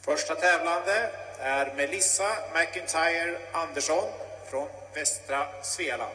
Första tävlande är Melissa McIntyre Andersson från västra Svealand.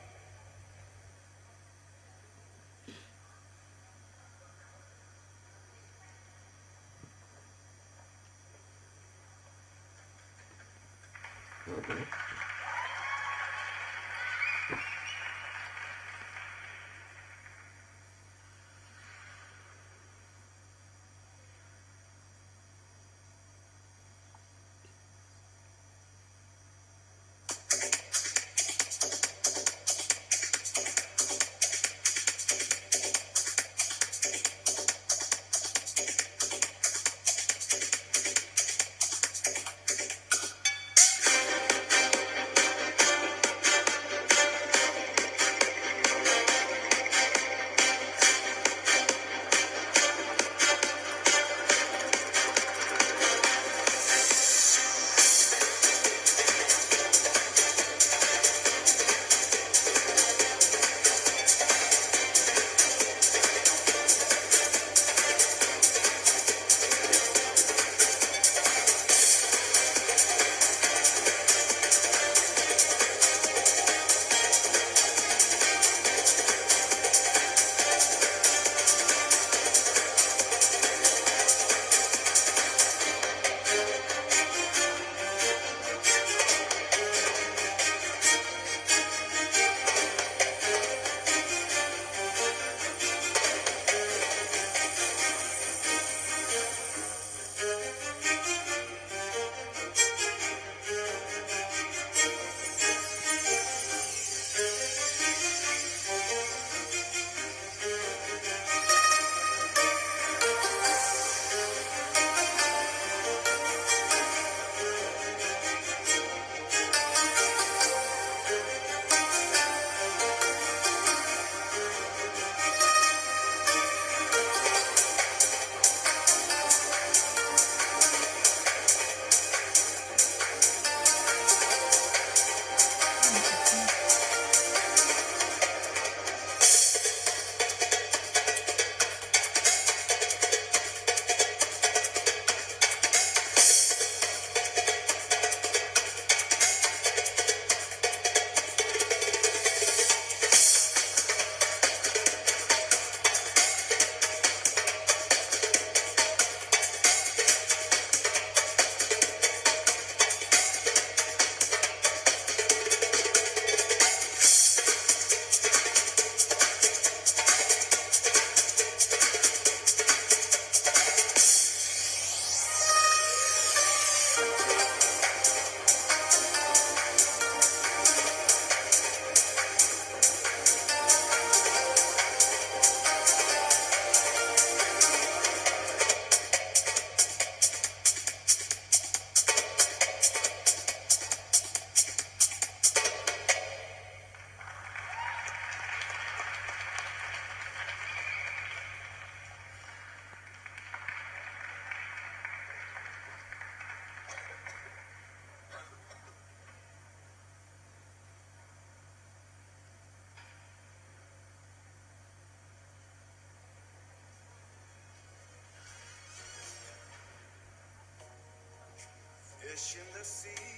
Fish in the sea,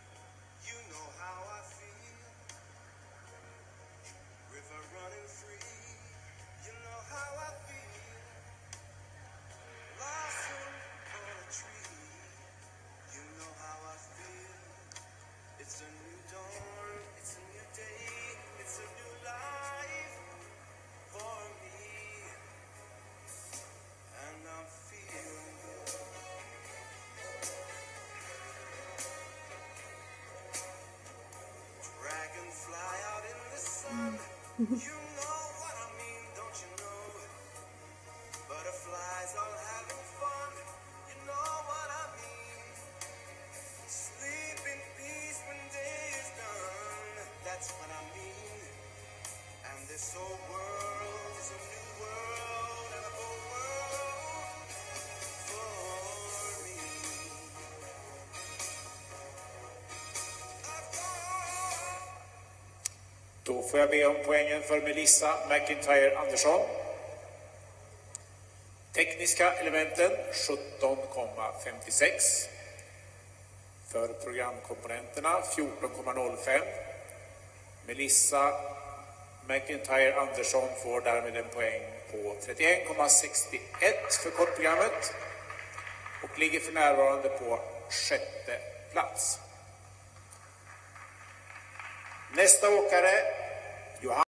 you know how I feel. River running free, you know how I feel. Blossom on a tree, you know how I feel. It's a new dawn, it's a new day, it's a new life for me. And I'm feeling good. Dragonfly out in the sun, you know what I mean, don't you know? Butterflies all having fun, you know what I mean. Sleep in peace when day is done, that's what I mean. And this whole world is a new world and a whole world for me. Då får jag be om poängen för Melissa McIntyre Andersson. tekniska elementen 17,56. För programkomponenterna 14,05. Melissa McIntyre Andersson får därmed en poäng på 31,61 för kortprogrammet och ligger för närvarande på 6:e plats. Nästa åkare